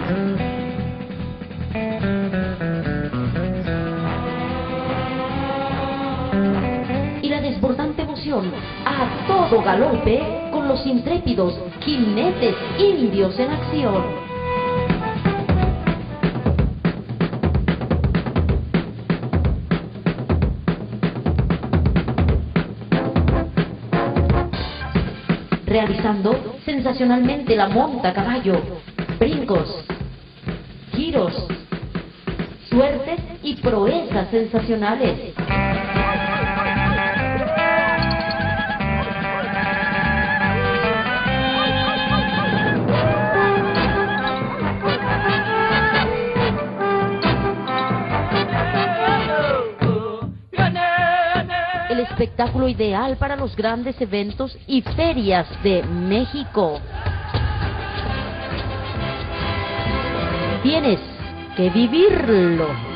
Y la desbordante emoción a todo galope con los intrépidos jinetes indios en acción. Realizando sensacionalmente la monta a caballo, brincos, giros, suertes y proezas sensacionales. El espectáculo ideal para los grandes eventos y ferias de México. Tienes que vivirlo.